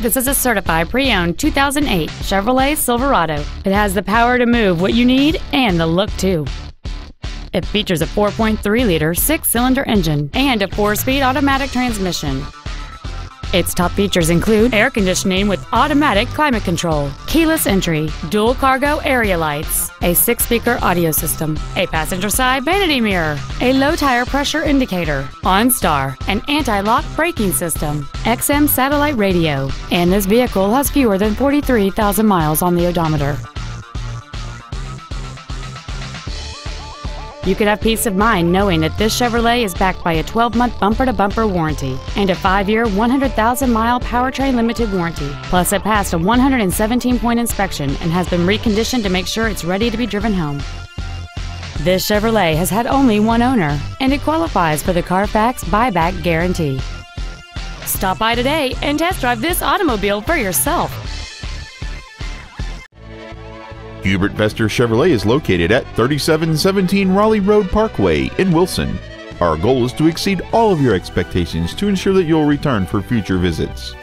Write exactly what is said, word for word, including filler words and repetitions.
This is a certified pre-owned two thousand eight Chevrolet Silverado. It has the power to move what you need and the look too. It features a four point three liter six-cylinder engine and a four-speed automatic transmission. Its top features include air conditioning with automatic climate control, keyless entry, dual cargo area lights, a six-speaker audio system, a passenger side vanity mirror, a low tire pressure indicator, OnStar, an anti-lock braking system, X M satellite radio, and this vehicle has fewer than forty-three thousand miles on the odometer. You can have peace of mind knowing that this Chevrolet is backed by a twelve month bumper-to-bumper warranty and a five year, one hundred thousand mile powertrain limited warranty. Plus, it passed a one hundred seventeen point inspection and has been reconditioned to make sure it's ready to be driven home. This Chevrolet has had only one owner, and it qualifies for the Carfax buyback guarantee. Stop by today and test drive this automobile for yourself. Hubert Vester Chevrolet is located at thirty-seven seventeen Raleigh Road Parkway in Wilson. Our goal is to exceed all of your expectations to ensure that you'll return for future visits.